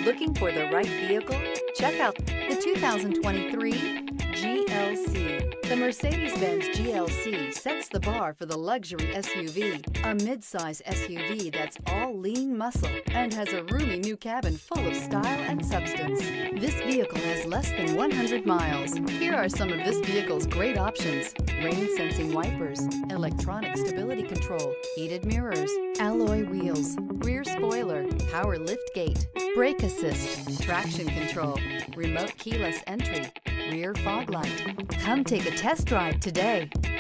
Looking for the right vehicle? Check out the 2023 GLC. The Mercedes-Benz GLC sets the bar for the luxury SUV, a midsize SUV that's all lean muscle and has a roomy new cabin full of style and substance. This vehicle has less than 100 miles. Here are some of this vehicle's great options: rain-sensing wipers, electronic stability control, heated mirrors, alloy wheels, rear spoiler, power liftgate, brake assist, traction control, remote keyless entry, rear fog light. Come take a test drive today.